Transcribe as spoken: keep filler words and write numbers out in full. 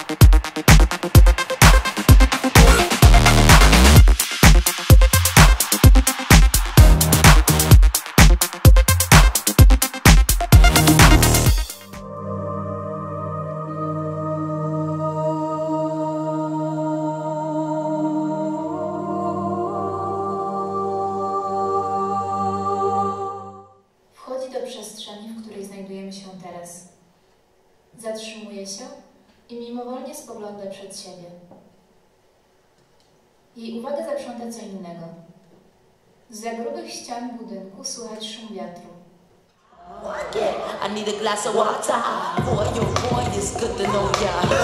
Przestrzeni, w której znajdujemy się teraz. Zatrzymuje się i mimowolnie spogląda przed siebie. Jej uwagę zaprząta co innego. Zza grubych ścian budynku słychać szum wiatru. I need a glass of water. Boy, oh boy, it's good to know ya.